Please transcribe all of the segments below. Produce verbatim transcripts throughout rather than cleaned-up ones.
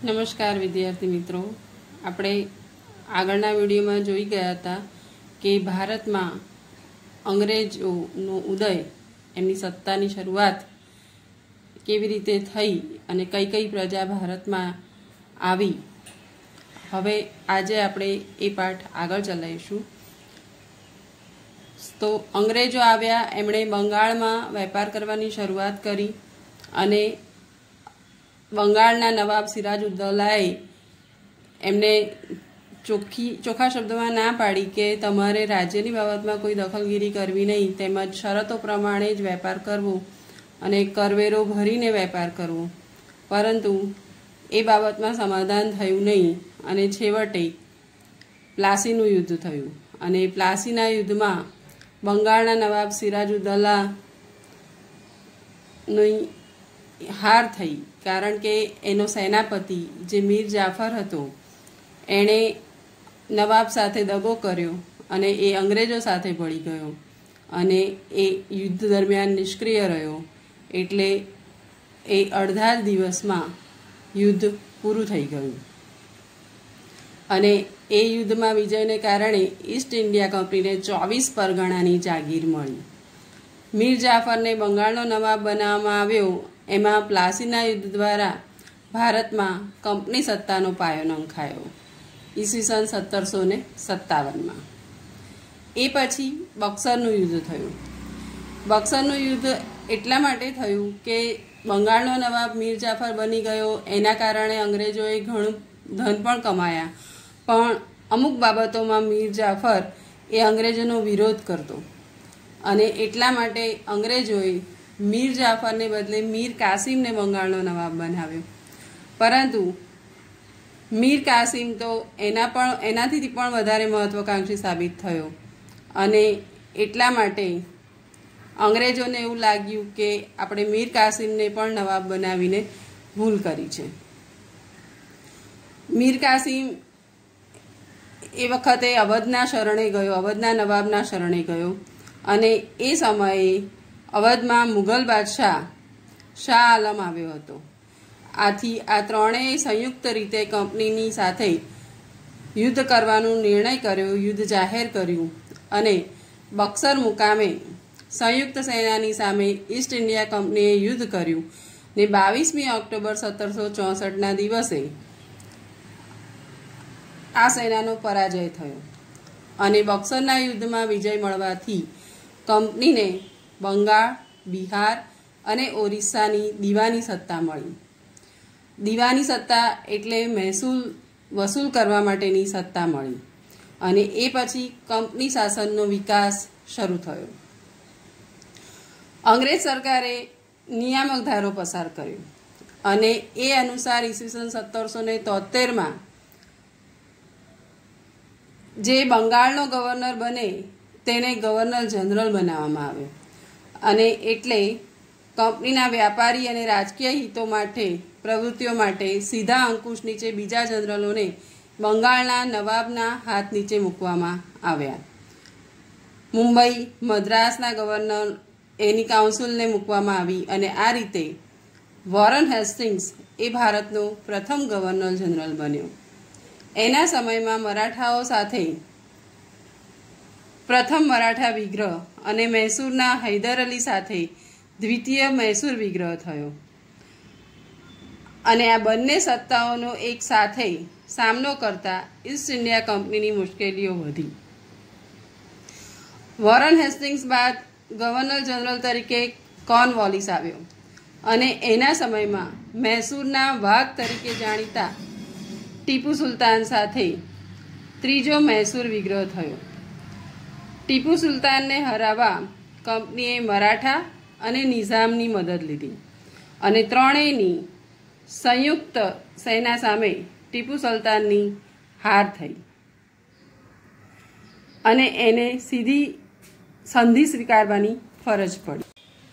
નમસ્કાર વિદ્યાર્થી મિત્રો, આપણે આગળના વિડીયોમાં જોઈ ગયા હતા કે ભારતમાં અંગ્રેજોનો ઉદય, એમની સત્તાની શરૂઆત કેવી રીતે થઈ અને કઈ કઈ પ્રજા ભારતમાં આવી. હવે આજે આપણે એ પાઠ આગળ ચલાવીશું. તો અંગ્રેજો આવ્યા, એમણે બંગાળમાં વેપાર કરવાની શરૂઆત કરી અને બંગાળના નવાબ સિરાજુદ્દૌલાએ એમને ચોખ્ખી ચોખ્ખા શબ્દોમાં ના પાડી કે તમારે રાજ્યની બાબતમાં કોઈ દખલગીરી કરવી નહીં, તેમજ શરતો પ્રમાણે જ વેપાર કરવો અને કરવેરો ભરીને વેપાર કરવો. પરંતુ એ બાબતમાં સમાધાન થયું નહીં અને છેવટે પ્લાસીનું યુદ્ધ થયું અને પ્લાસીના યુદ્ધમાં બંગાળના નવાબ સિરાજુદ્દૌલાની હાર થઈ, કારણ કે એનો સેનાપતિ જે મીર જાફર હતો એણે નવાબ સાથે દગો કર્યો અને એ અંગ્રેજો સાથે ભળી ગયો અને એ યુદ્ધ દરમિયાન નિષ્ક્રિય રહ્યો. એટલે એ અડધા જ દિવસમાં યુદ્ધ પૂરું થઈ ગયું અને એ યુદ્ધમાં વિજયને કારણે ઈસ્ટ ઇન્ડિયા કંપનીને ચોવીસ પરગણાની જાગીર મળી. મીર જાફરને બંગાળનો નવાબ બનાવવામાં આવ્યો. એમાં પ્લાસીના યુદ્ધ દ્વારા ભારતમાં કંપની સત્તાનો પાયો નંખાયો ઈસવીસન સત્તરસો ને સત્તાવનમાં. એ પછી બક્સરનું યુદ્ધ થયું. બક્સરનું યુદ્ધ એટલા માટે થયું કે બંગાળનો નવાબ મીર જાફર બની ગયો, એના કારણે અંગ્રેજોએ ઘણું ધન પણ કમાયા, પણ અમુક બાબતોમાં મીર જાફર એ અંગ્રેજોનો વિરોધ કરતો અને એટલા માટે અંગ્રેજોએ મીર જાફરને બદલે મીર કાસિમને બંગાળનો નવાબ બનાવ્યો. પરંતુ મીર કાસિમ તો એના પણ એનાથી પણ વધારે મહત્વાકાંક્ષી સાબિત થયો અને એટલા માટે અંગ્રેજોને એવું લાગ્યું કે આપણે મીર કાસિમને પણ નવાબ બનાવીને ભૂલ કરી છે. મીર કાસિમ એ વખતે અવધના શરણે ગયો, અવધના નવાબના શરણે ગયો અને એ સમયે અવધમાં મુઘલ બાદશાહ શાહ આલમ આવ્યો હતો. આથી આ ત્રણેય સંયુક્ત રીતે કંપનીની સાથે યુદ્ધ કરવાનો નિર્ણય કર્યો, યુદ્ધ જાહેર કર્યું અને બક્સર મુકામે સંયુક્ત સેનાની સામે ઈસ્ટ ઇન્ડિયા કંપનીએ યુદ્ધ કર્યું ને બાવીસમી ઓક્ટોબર સત્તરસો ચોસઠના દિવસે આ સેનાનો પરાજય થયો અને બક્સરના યુદ્ધમાં વિજય મળવાથી કંપનીને બંગાળ, બિહાર અને ઓરિસ્સાની દીવાની સત્તા મળી. દીવાની સત્તા એટલે મહેસૂલ વસૂલ કરવા માટેની સત્તા મળી અને એ પછી કંપની શાસનનો વિકાસ શરૂ થયો. અંગ્રેજ સરકારે નિયામક ધારો પસાર કર્યો અને એ અનુસાર ઈસવીસન સત્તરસો ને તોતેરમાં જે બંગાળનો ગવર્નર બને તેને ગવર્નર જનરલ બનાવવામાં આવ્યો અને એટલે કંપનીના વ્યાપારી અને રાજકીય હિતો માટે પ્રવૃત્તિઓ માટે સીધા અંકુશ નીચે બીજા જનરલોને બંગાળના નવાબના હાથ નીચે મૂકવામાં આવ્યા. મુંબઈ, મદ્રાસના ગવર્નર એની કાઉન્સિલને મૂકવામાં આવી અને આ રીતે વોરન હેસ્ટિંગ્સ એ ભારતનો પ્રથમ ગવર્નર જનરલ બન્યો. એના સમયમાં મરાઠાઓ સાથે પ્રથમ મરાઠા વિગ્રહ અને મૈસૂરના હૈદર અલી સાથે દ્વિતીય મૈસૂર વિગ્રહ થયો અને આ બંને સત્તાઓનો એક સાથે સામનો કરતા ઈસ્ટ ઇન્ડિયા કંપનીની મુશ્કેલીઓ વધી. વોરન હેસ્ટિંગ્સ બાદ ગવર્નર જનરલ તરીકે કોર્નવોલિસ આવ્યો અને એના સમયમાં મૈસૂરના વાઘ તરીકે જાણીતા ટીપુ સુલતાન સાથે ત્રીજો મૈસૂર વિગ્રહ થયો. ટીપુ સુલતાનને હરાવવા કંપનીએ મરાઠા અને નિઝામની મદદ લીધી અને ત્રણેયની સંયુક્ત સેના સામે ટીપુ સુલતાનની હાર થઈ અને એને સીધી સંધિ સ્વીકારવાની ફરજ પડી.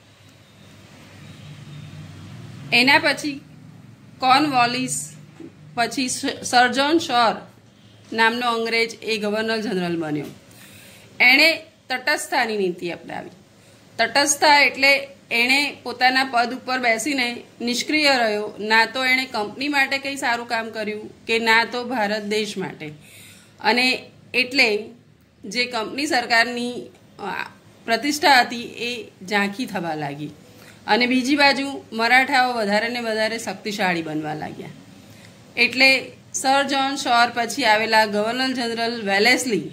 એના પછી કોર્નવોલિસ પછી સર જ્હોન શોર નામનો અંગ્રેજ એ ગવર્નર જનરલ બન્યો. એણે તટસ્થતાની નીતિ અપનાવી. તટસ્થતા એટલે એણે પોતાના પદ ઉપર બેસીને નિષ્ક્રિય રહ્યો. ના તો એણે કંપની માટે કંઈ સારું કામ કર્યું કે ના તો ભારત દેશ માટે. અને એટલે જે કંપની સરકારની પ્રતિષ્ઠા હતી એ ઝાંખી થવા લાગી. અને બીજી બાજુ મરાઠાઓ વધારે ને વધારે શક્તિશાળી બનવા લાગ્યા. એટલે સર જ્હોન શોર પછી આવેલા ગવર્નર જનરલ વેલેસ્લી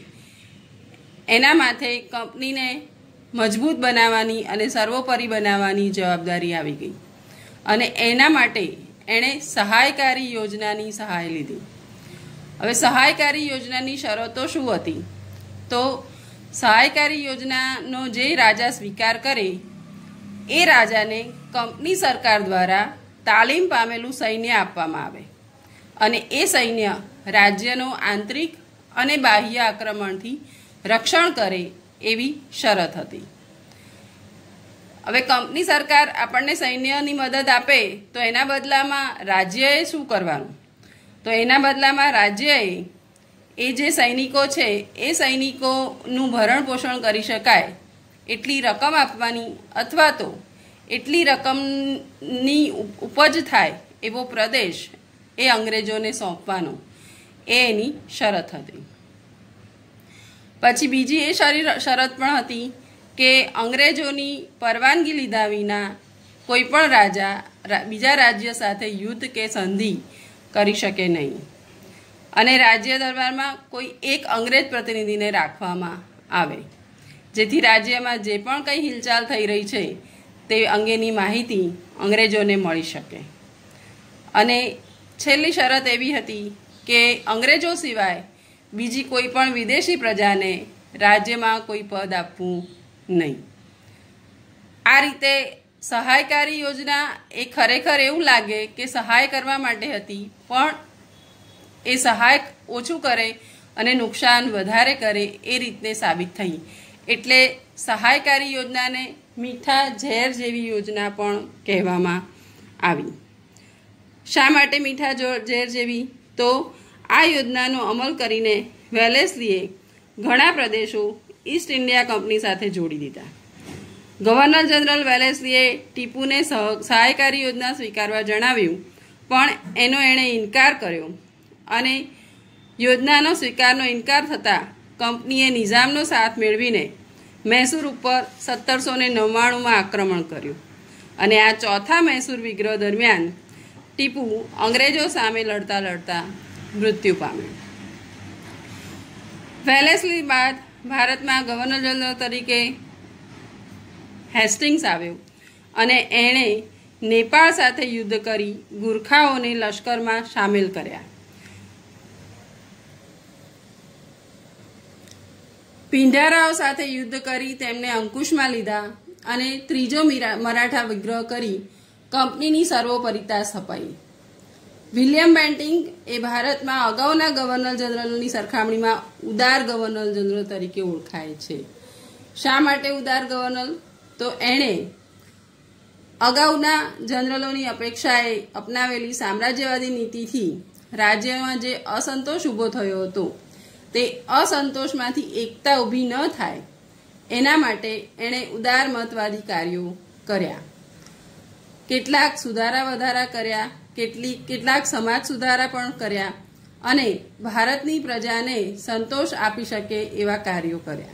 એના માથે કંપનીને મજબૂત બનાવવાની અને સર્વોપરી બનાવવાની જવાબદારી આવી ગઈ. અને એના માટે એણે સહાયકારી યોજનાની સહાય લીધી. હવે સહાયકારી યોજનાની શરતો શું હતી? તો સહાયકારી યોજનાનો જે રાજા સ્વીકાર કરે એ રાજાને કંપની સરકાર દ્વારા તાલીમ પામેલું સૈન્ય આપવામાં આવે અને એ સૈન્ય રાજ્યનો આંતરિક અને બાહ્ય આક્રમણથી રક્ષણ કરે એવી શરત હતી. હવે કંપની સરકાર આપણને સૈન્યની મદદ આપે તો એના બદલામાં રાજ્યએ શું કરવાનું? તો એના બદલામાં રાજ્યએ એ જે સૈનિકો છે એ સૈનિકોનું ભરણ પોષણ કરી શકાય એટલી રકમ આપવાની અથવા તો એટલી રકમની ઉપજ થાય એવો પ્રદેશ એ અંગ્રેજોને સોંપવાનો એ એની શરત હતી. પછી બીજી એ શરત પણ હતી કે અંગ્રેજોની પરવાનગી લીધા વિના કોઈ પણ રાજા બીજા રાજ્ય સાથે યુદ્ધ કે સંધિ કરી શકે નહીં. અને રાજ્ય દરબારમાં કોઈ એક અંગ્રેજ પ્રતિનિધિને રાખવામાં આવે જેથી રાજ્યમાં જે પણ કંઈ હિલચાલ થઈ રહી છે તે અંગેની માહિતી અંગ્રેજોને મળી શકે. અને છેલ્લી શરત એવી હતી કે અંગ્રેજો સિવાય બીજી કોઈ પણ વિદેશી પ્રજાને રાજ્યમાં કોઈ પદ આપવું નહીં. આ રીતે સહાયકારી યોજના એ ખરેખર એવું લાગે કે સહાય કરવા માટે હતી, પણ એ સહાય ઓછું કરે અને નુકસાન વધારે કરે એ રીતને સાબિત થઈ. એટલે સહાયકારી યોજનાને મીઠા ઝેર જેવી યોજના પણ કહેવામાં આવી. શા માટે મીઠા ઝેર જેવી? તો આ યોજનાનો અમલ કરીને વેલેસ્લીએ ઘણા પ્રદેશો ઈસ્ટ ઇન્ડિયા કંપની સાથે જોડી દીધા. ગવર્નર જનરલ વેલેસ્લીએ ટીપુને સહાયકારી યોજના સ્વીકારવા જણાવ્યું, પણ એનો એણે ઇનકાર કર્યો અને યોજનાનો સ્વીકારનો ઇનકાર થતાં કંપનીએ નિઝામનો સાથ મેળવીને મૈસૂર ઉપર સત્તરસો ને નવ્વાણુંમાં આક્રમણ કર્યું. અને આ ચોથા મૈસૂર વિગ્રહ દરમિયાન ટીપુ અંગ્રેજો સામે લડતા લડતા મૃત્યુ પામ્યો. વેલેસ્લી બાદ ભારતમાં ગવર્નર જનરલ તરીકે હેસ્ટિંગ્સ આવ્યો અને એણે નેપાળ સાથે યુદ્ધ કરી ગુરખાઓને લશ્કરમાં સામેલ કર્યા. પિંઢારાઓ સાથે યુદ્ધ કરી તેમને અંકુશમાં લીધા અને ત્રીજો મરાઠા વિગ્રહ કરી કંપનીની સર્વોપરિતા સ્થપાઈ. વિલિયમ બેન્ટિંગ એ ભારતમાં અગાઉના ગવર્નર જનરલની સરખામણીમાં ઉદાર ગવર્નર જનરલ તરીકે ઓળખાય છે. શા માટે ઉદાર ગવર્નર? તો એણે અગાઉના જનરલોની અપેક્ષાએ અપનાવેલી સામ્રાજ્યવાદી નીતિથી રાજ્યમાં જે અસંતોષ ઊભો થયો હતો તે અસંતોષમાંથી એકતા ઊભી ન થાય એના માટે એણે ઉદાર મતવાદી કાર્યો કર્યા. કેટલાક સુધારા વધારા કર્યા, કેટલી કેટલાક સમાજ સુધારા પણ કર્યા અને ભારતની પ્રજાને સંતોષ આપી શકે એવા કાર્યો કર્યા.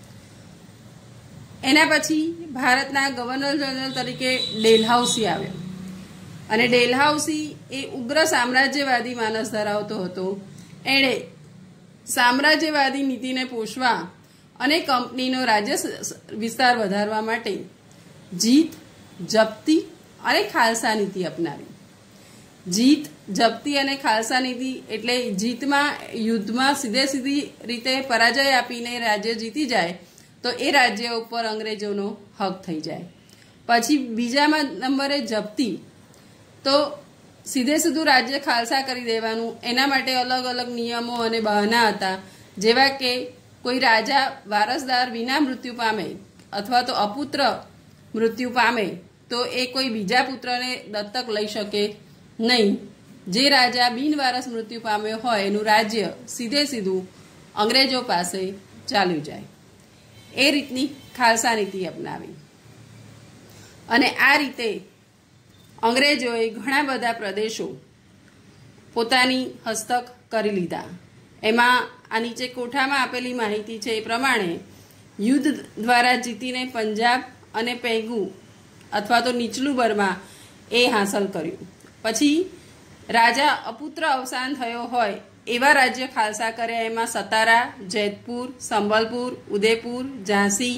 એના પછી ભારતના ગવર્નર જનરલ તરીકે ડેલહાઉસી આવ્યો અને ડેલહાઉસી એ ઉગ્ર સામ્રાજ્યવાદી માનસ ધરાવતો હતો. એણે સામ્રાજ્યવાદી નીતિને પોષવા અને કંપનીનો રાજ્ય વિસ્તાર વધારવા માટે જીત, જપ્તી અને ખાલસા નીતિ અપનાવી. જીત, જપ્તી અને ખાલસા નીતિ એટલે જીતમાં યુદ્ધમાં સીધે સીધી રીતે પરાજય આપીને રાજ્ય જીતી જાય તો એ રાજ્ય ઉપર અંગ્રેજોનો હક થઈ જાય. પછી બીજામાં નંબરે જપ્તી, તો સીધે સીધું રાજ્ય ખાલસા કરી દેવાનું. એના માટે અલગ અલગ નિયમો અને બહાના હતા, જેવા કે કોઈ રાજા વારસદાર વિના મૃત્યુ પામે અથવા તો અપુત્ર મૃત્યુ પામે તો એ કોઈ બીજા પુત્રને દત્તક લઈ શકે નહીં. જે રાજા બિનવારસ મૃત્યુ પામ્યો હોય એનું રાજ્ય સીધે સીધું અંગ્રેજો પાસે ચાલ્યું જાય. એ રીતની ખાલસા નીતિ અપનાવી. અને આ રીતે અંગ્રેજોએ ઘણા બધા પ્રદેશો પોતાની હસ્તક કરી લીધા. એમાં આ નીચે કોઠામાં આપેલી માહિતી છે એ પ્રમાણે યુદ્ધ દ્વારા જીતીને પંજાબ અને પેંગુ અથવા તો નીચલું બર્મા એ હાંસલ કર્યું. પછી રાજા અપુત્ર અવસાન થયો હોય એવા રાજ્ય ખાલસા કર્યા. એમાં સતારા, જેતપુર, સંબલપુર, ઉદયપુર, ઝાંસી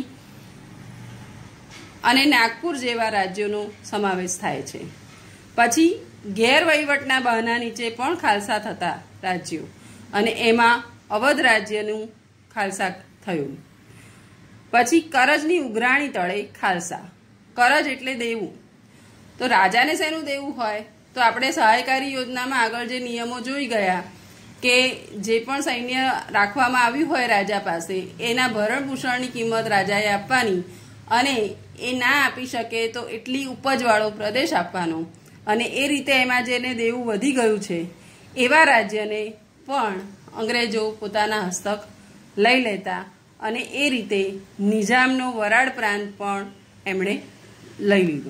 અને નાગપુર જેવા રાજ્યોનો સમાવેશ થાય છે. પછી ગેરવહીવટના બહાના નીચે પણ ખાલસા થતા રાજ્યો અને એમાં અવધ રાજ્યનું ખાલસા થયું. પછી કરજની ઉઘરાણી તળે ખાલસા. કરજ એટલે દેવું. તો રાજાને શેનું દેવું હોય તો આપણે સહાયકારી યોજનામાં આગળ જે નિયમો જોઈ ગયા કે જે પણ સૈન્ય રાખવામાં આવ્યું હોય રાજા પાસે એના ભરણભૂષણની કિંમત રાજાએ આપવાની અને એ ના આપી શકે તો એટલી ઉપજવાળો પ્રદેશ આપવાનો અને એ રીતે એમાં જેને દેવું વધી ગયું છે એવા રાજ્યને પણ અંગ્રેજો પોતાના હસ્તક લઈ લેતા અને એ રીતે નિઝામનો વરાડ પ્રાંત પણ એમણે લઈ લીધો.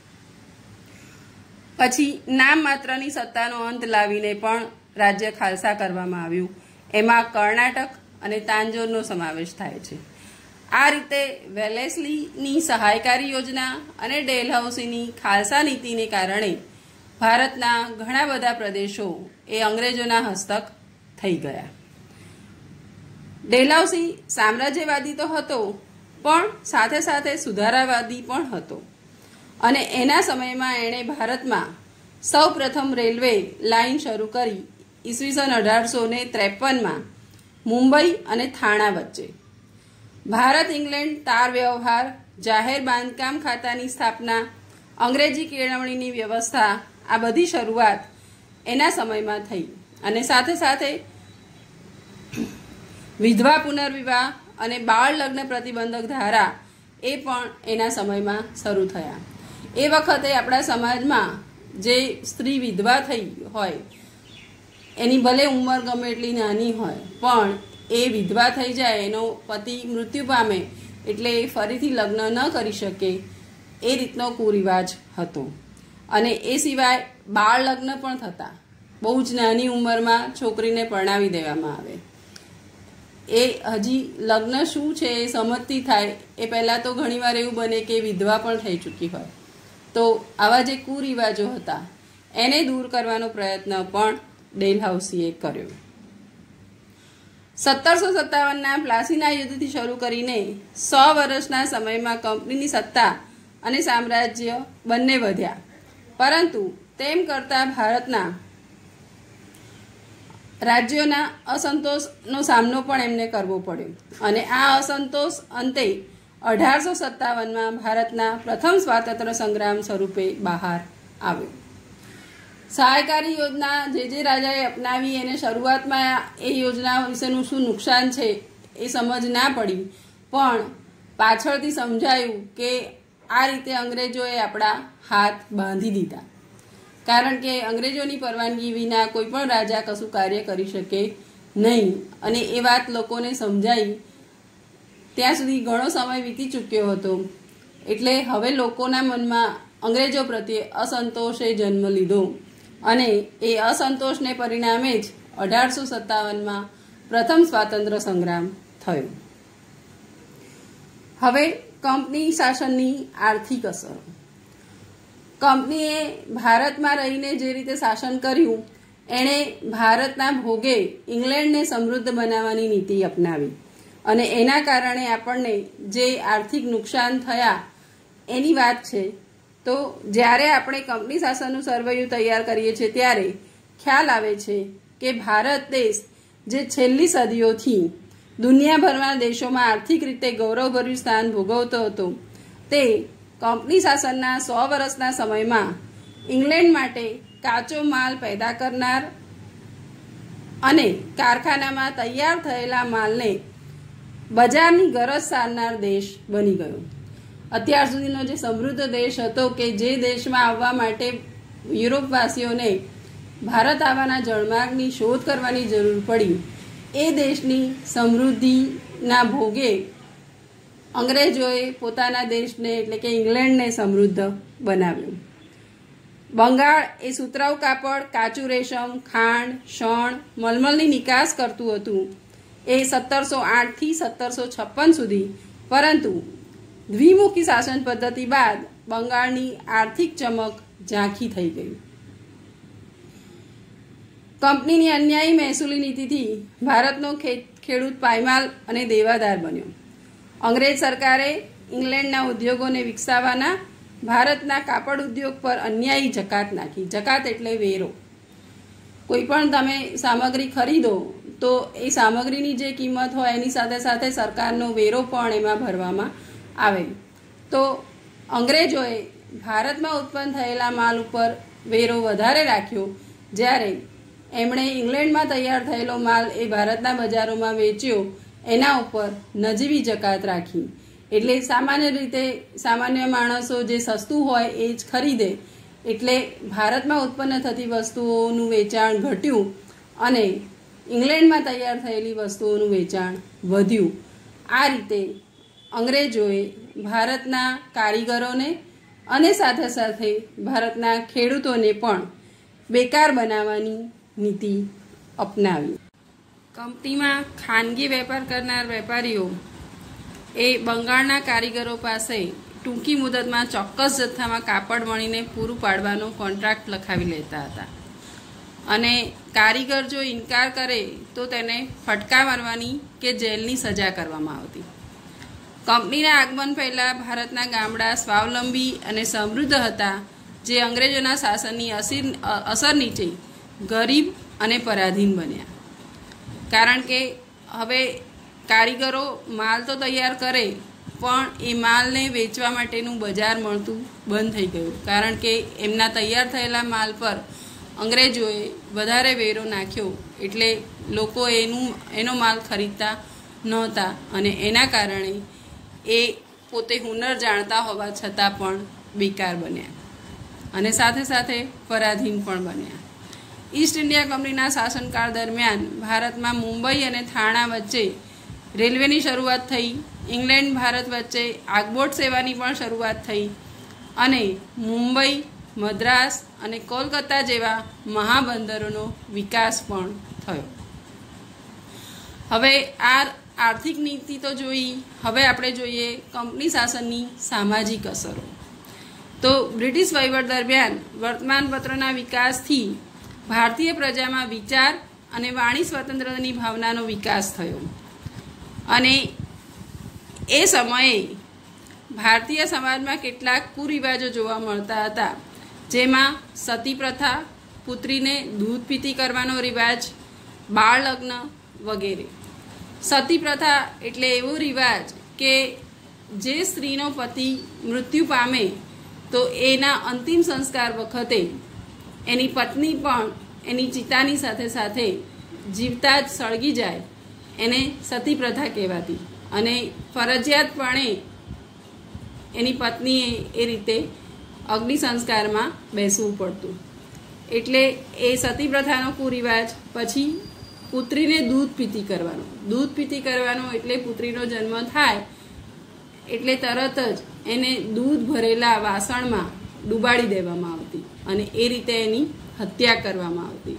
પછી નામ માત્રની સત્તાનો અંત લાવીને પણ રાજ્ય ખાલસા કરવામાં આવ્યું. એમાં કર્ણાટક અને તાંજોરનો સમાવેશ થાય છે. આ રીતે વેલેસ્લીની સહાયકારી યોજના અને ડેલહાઉસીની ખાલસા નીતિને કારણે ભારતના ઘણા બધા પ્રદેશો એ અંગ્રેજોના હસ્તક થઈ ગયા. ડેલહાઉસી સામ્રાજ્યવાદી તો હતો પણ સાથે સાથે સુધારાવાદી પણ હતો અને એના સમયમાં એણે ભારતમાં સૌ પ્રથમ રેલવે લાઇન શરૂ કરી ઈસવીસન અઢારસો ને ત્રેપનમાં મુંબઈ અને થાણા વચ્ચે. ભારત ઇંગ્લેન્ડ તાર વ્યવહાર, જાહેર બાંધકામ ખાતાની સ્થાપના, અંગ્રેજી કેળવણીની વ્યવસ્થા, આ બધી શરૂઆત એના સમયમાં થઈ અને સાથે સાથે વિધવા પુનર્વિવાહ અને બાળ લગ્ન પ્રતિબંધક ધારા એ પણ એના સમયમાં શરૂ થયા. એ વખતે આપણા સમાજમાં જે સ્ત્રી વિધવા થઈ હોય એની ભલે ઉંમર ગમે એટલી નાની હોય પણ એ વિધવા થઈ જાય, એનો પતિ મૃત્યુ પામે એટલે એ ફરીથી લગ્ન ન કરી શકે એ રીતનો કુરિવાજ હતો. અને એ સિવાય બાળ લગ્ન પણ થતા. બહુ જ નાની ઉંમરમાં છોકરીને પરણાવી દેવામાં આવે. એ હજી લગ્ન શું છે એ સમજતી થાય એ પહેલાં તો ઘણીવાર એવું બને કે વિધવા પણ થઈ ચૂકી હોય. તો આવા જે કુરિવાજો હતા એને દૂર કરવાનો પ્રયત્ન પણ ડેલહાઉસીએ કર્યો. સત્તરસો સત્તાવનના પ્લાસીના યુદ્ધથી શરૂ કરીને સો વર્ષના સમયમાં કંપનીની સત્તા અને સામ્રાજ્ય બંને વધ્યા. પરંતુ તેમ કરતાં ભારતના રાજ્યોના અસંતોષનો સામનો પણ એમને કરવો પડ્યો અને આ અસંતોષ અંતે અઢારસો સત્તાવનમાં ભારતના પ્રથમ સ્વાતંત્ર્ય સંગ્રામ સ્વરૂપે બહાર આવ્યો. સહાયકારી યોજના જે જે રાજાએ અપનાવી એને શરૂઆતમાં એ યોજના વિશેનું શું નુકસાન છે એ સમજ ના પડી પણ પાછળથી સમજાયું કે આ રીતે અંગ્રેજોએ આપણા હાથ બાંધી દીધા. કારણ કે અંગ્રેજોની પરવાનગી વિના કોઈ પણ રાજા કશું કાર્ય કરી શકે નહીં અને એ વાત લોકોને સમજાઈ ત્યાં સુધી ઘણો સમય વીતી ચૂક્યો હતો. એટલે હવે લોકોના મનમાં અંગ્રેજો પ્રત્યે અસંતોષે જન્મ લીધો અને એ અસંતોષને પરિણામે જ અઢારસો સત્તાવનમાં પ્રથમ સ્વાતંત્ર્ય સંગ્રામ થયો. હવે કંપની શાસનની આર્થિક અસરો. કંપનીએ ભારતમાં રહીને જે રીતે શાસન કર્યું એણે ભારતના ભોગે ઇંગ્લેન્ડને સમૃદ્ધ બનાવવાની નીતિ અપનાવી અને એના કારણે આપણને જે આર્થિક નુકસાન થયા એની વાત છે. તો જ્યારે આપણે કંપની શાસનનું સર્વૈયું તૈયાર કરીએ છીએ ત્યારે ખ્યાલ આવે છે કે ભારત દેશ જે છેલ્લી સદીઓથી દુનિયાભરના દેશોમાં આર્થિક રીતે ગૌરવભર્યું સ્થાન ભોગવતો હતો તે કંપની શાસનના સો વર્ષના સમયમાં ઇંગ્લેન્ડ માટે કાચો માલ પેદા કરનાર અને કારખાનામાં તૈયાર થયેલા માલને બજારની ગરજ સારનાર દેશ બની ગયો. અત્યાર સુધીનો જે સમૃદ્ધ દેશ હતો કે જે દેશમાં આવવા માટે યુરોપવાસીઓને ભારત આવવાના જળમાર્ગની શોધ કરવાની જરૂર પડી એ દેશની સમૃદ્ધિના ભોગે અંગ્રેજોએ પોતાના દેશને એટલે કે ઇંગ્લેન્ડને સમૃદ્ધ બનાવ્યું. બંગાળ એ સુતરાઉ કાપડ, કાચું રેશમ, ખાંડ, શણ, મલમલની નિકાસ કરતું હતું એ સત્તરસો આઠથી સત્તરસો છપ્પન સુધી. પરંતુ દ્વિમુખી શાસન પદ્ધતિ બાદ બંગાળની આર્થિક ચમક ઝાંખી થઈ ગઈ. કંપનીની અન્યાયી મહેસૂલી નીતિથી ભારતનો ખેડૂત પાયમાલ અને દેવાદાર બન્યો. અંગ્રેજ સરકારે ઇંગ્લેન્ડના ઉદ્યોગોને વિકસાવવાના ભારતના કાપડ ઉદ્યોગ પર અન્યાયી જકાત નાખી. જકાત એટલે વેરો. કોઈ પણ તમે સામગ્રી ખરીદો તો એ સામગ્રીની જે કિંમત હોય એની સાથે સાથે સરકારનો વેરો પણ એમાં ભરવામાં આવે. તો અંગ્રેજોએ ભારતમાં ઉત્પન્ન થયેલા માલ ઉપર વેરો વધારે રાખ્યો, જ્યારે એમણે ઇંગ્લેન્ડમાં તૈયાર થયેલો માલ એ ભારતના બજારોમાં વેચ્યો એના ઉપર નજીવી જકાત રાખી. એટલે સામાન્ય રીતે સામાન્ય માણસો જે સસ્તું હોય એ જ ખરીદે, એટલે ભારતમાં ઉત્પન્ન થતી વસ્તુઓનું વેચાણ ઘટ્યું અને ઇંગ્લેન્ડમાં તૈયાર થયેલી વસ્તુઓનું વેચાણ વધ્યું. આ રીતે અંગ્રેજોએ ભારતના કારીગરોને અને સાથે સાથે ભારતના ખેડૂતોને પણ બેકાર બનાવવાની નીતિ અપનાવી. કંપનીમાં ખાનગી વેપાર કરનાર વેપારીઓ એ બંગાળના કારીગરો પાસે ટૂંકી મુદતમાં ચોક્કસ જથ્થામાં કાપડ વણીને પૂરું પાડવાનો કોન્ટ્રાક્ટ લખાવી લેતા હતા અને કારીગર જો ઇનકાર કરે તો તેને ફટકા મારવાની કે જેલની સજા કરવામાં આવતી. કંપનીના આગમન પહેલાં ભારતના ગામડા સ્વાવલંબી અને સમૃદ્ધ હતા, જે અંગ્રેજોના શાસનની અસીર અસર નીચે ગરીબ અને પરાધીન બન્યા. કારણ કે હવે કારીગરો માલ તો તૈયાર કરે પણ એ માલને વેચવા માટેનું બજાર મળતું બંધ થઈ ગયું. કારણ કે એમના તૈયાર થયેલા માલ પર અંગ્રેજોએ વધારે વેરો નાખ્યો, એટલે લોકો એનું એનો માલ ખરીદતા નહોતા અને એના કારણે એ પોતે હુનર જાણતા હોવા છતાં પણ બેકાર બન્યા અને સાથે સાથે પરાધીન પણ બન્યા. ઈસ્ટ ઇન્ડિયા કંપનીના શાસનકાળ દરમિયાન ભારતમાં મુંબઈ અને થાણા વચ્ચે રેલવેની શરૂઆત થઈ. ઇંગ્લેન્ડ ભારત વચ્ચે આગબોટ સેવાની પણ શરૂઆત થઈ અને મુંબઈ, મદ્રાસ અને કોલકાતા જેવા મહાબંદરોનો વિકાસ પણ થયો. હવે આ આર્થિક નીતિ તો જોઈ, હવે આપણે જોઈએ કંપની શાસનની સામાજિક અસરો. તો બ્રિટિશ વહીવટ દરમિયાન વર્તમાનપત્રના વિકાસથી ભારતીય પ્રજામાં વિચાર અને વાણી સ્વતંત્રતાની ભાવનાનો વિકાસ થયો અને એ સમયે ભારતીય સમાજમાં કેટલાક કુરિવાજો જોવા મળતા હતા, જેમાં સતી પ્રથા, પુત્રીને દૂધ પીતી કરવાનો રિવાજ, બાળ લગ્ન વગેરે. સતી પ્રથા એટલે એવો રિવાજ કે જે સ્ત્રીનો પતિ મૃત્યુ પામે તો એના અંતિમ સંસ્કાર વખતે એની પત્ની પણ એની ચિતાની સાથે સાથે જીવતા જ સળગી જાય, એને સતી પ્રથા કહેવાતી અને ફરજિયાતપણે એની પત્નીએ એ રીતે અગ્નિ સંસ્કારમાં બેસવું પડતું. એટલે એ સતી પ્રથાનો કુરિવાજ. પછી પુત્રીને દૂધ પીતી કરવાનો. દૂધ પીતી કરવાનો એટલે પુત્રીનો જન્મ થાય એટલે તરત જ એને દૂધ ભરેલા વાસણમાં ડૂબાડી દેવામાં આવતી અને એ રીતે એની હત્યા કરવામાં આવતી.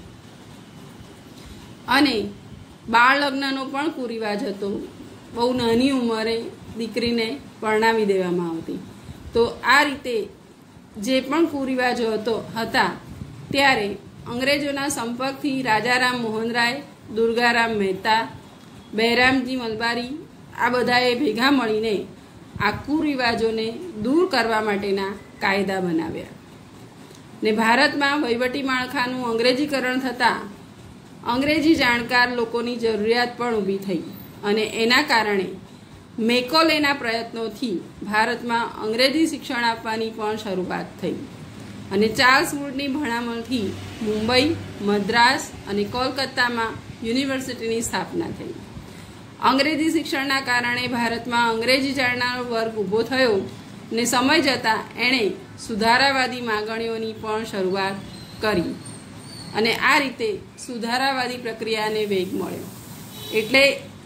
અને બાળ લગ્નનો પણ કુરિવાજ હતો. બહુ નાની ઉંમરે દીકરીને પરણાવી દેવામાં આવતી. તો આ રીતે જે પણ કુરિવાજો હતો હતા ત્યારે અંગ્રેજોના સંપર્કથી રાજારામ મોહન રાય, દુર્ગારામ મહેતા, બહેરામજી મલબારી આ બધાએ ભેગા મળીને આ કુરિવાજોને દૂર કરવા માટેના કાયદા બનાવ્યા ને ભારતમાં વહીવટી માળખાનું અંગ્રેજીકરણ થતાં અંગ્રેજી જાણકાર લોકોની જરૂરિયાત પણ ઊભી થઈ અને એના કારણે મેકોલેના પ્રયત્નોથી ભારતમાં અંગ્રેજી શિક્ષણ આપવાની પણ શરૂઆત થઈ અને ચાર્લ્સ વુડની ભણામણથી મુંબઈ, મદ્રાસ અને કોલકાતામાં યુનિવર્સિટીની સ્થાપના થઈ. અંગ્રેજી શિક્ષણના કારણે ભારતમાં અંગ્રેજી જાણનારો વર્ગ ઊભો થયો ને સમય જતાં એણે સુધારાવાદી માગણીઓની પણ શરૂઆત કરી અને આ રીતે સુધારાવાદી પ્રક્રિયાને વેગ મળ્યો. એટલે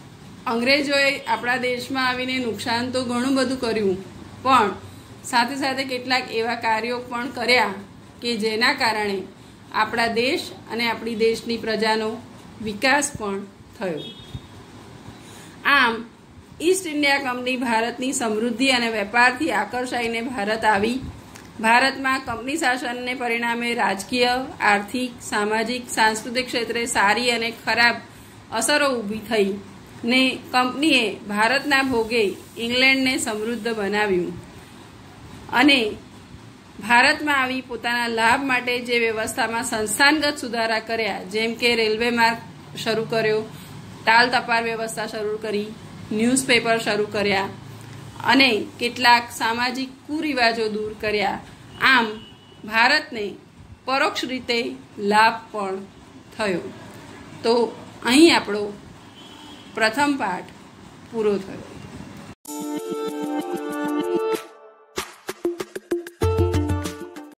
અંગ્રેજોએ આપણા દેશમાં આવીને નુકસાન તો ઘણું બધું કર્યું, પણ સાથે સાથે કેટલાક એવા કાર્યો પણ કર્યા કે જેના કારણે આપણા દેશ અને આપણી દેશની પ્રજાનો વિકાસ પણ થયો. આમ ઈસ્ટ ઇન્ડિયા કંપની ભારતની સમૃદ્ધિ અને વેપારથી આકર્ષાઈને ભારત આવી. ભારતમાં કંપની શાસનને પરિણામે રાજકીય, આર્થિક, સામાજિક, સાંસ્કૃતિક ક્ષેત્રે સારી અને ખરાબ અસરો ઊભી થઈ ને કંપનીએ ભારતના ભોગે ઇંગ્લેન્ડને સમૃદ્ધ બનાવ્યું અને ભારતમાં આવી પોતાના લાભ માટે જે વ્યવસ્થામાં સંસ્થાનગત સુધારા કર્યા, જેમ કે રેલવે માર્ગ શરૂ કર્યો, તાલ ટપાલ વ્યવસ્થા શરૂ કરી, ન્યૂઝપેપર શરૂ કર્યા અને કેટલાક સામાજિક કુરિવાજો દૂર કર્યા. આમ ભારતને પરોક્ષ રીતે લાભ પણ થયો. તો અહીં આપણો પ્રથમ પાઠ પૂરો થયો.